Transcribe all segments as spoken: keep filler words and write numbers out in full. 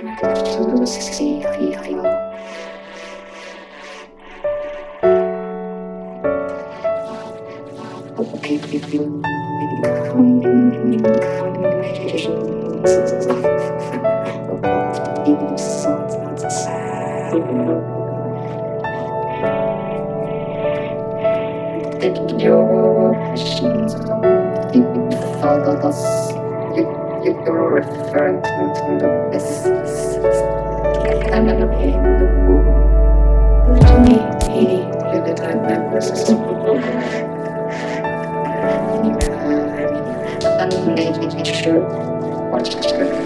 to see you. If you Taking your questions, you follow us, you, you're referring to this kind of in the room. To me, he, you're the time members. I'm making sure what's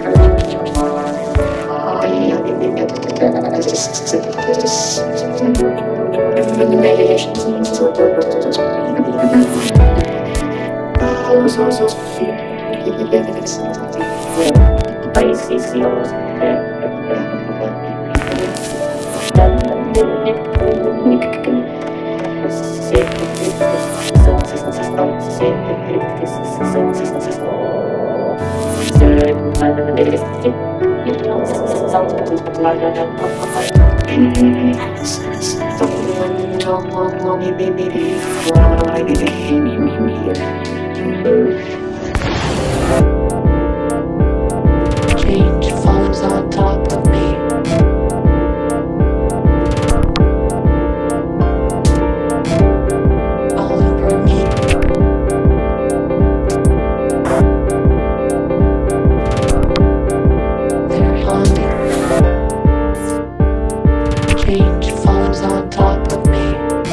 Change falls on top of me. All over me. They're haunting. Change falls on top of me.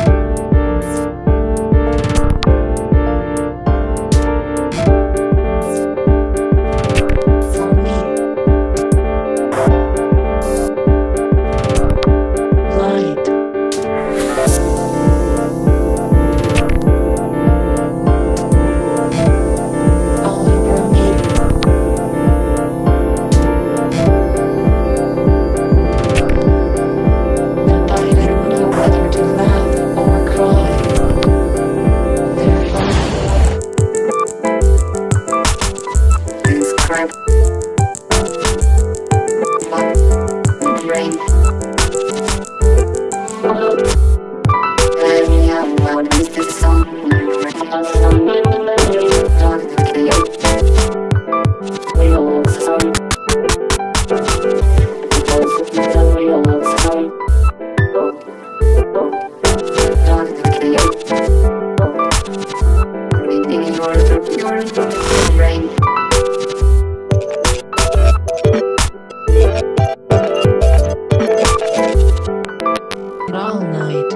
All night.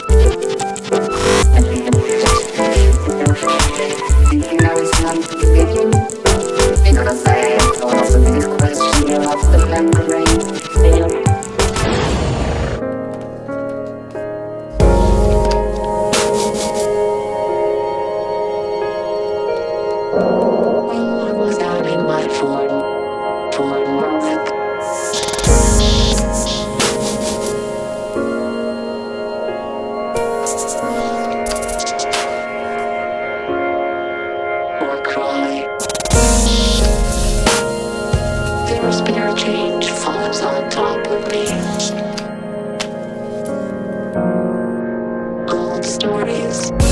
Thinking I was not speaking because I thought of this question of the membrane. Well, I was out in my form, form work. Spirit change falls on top of me. Old stories.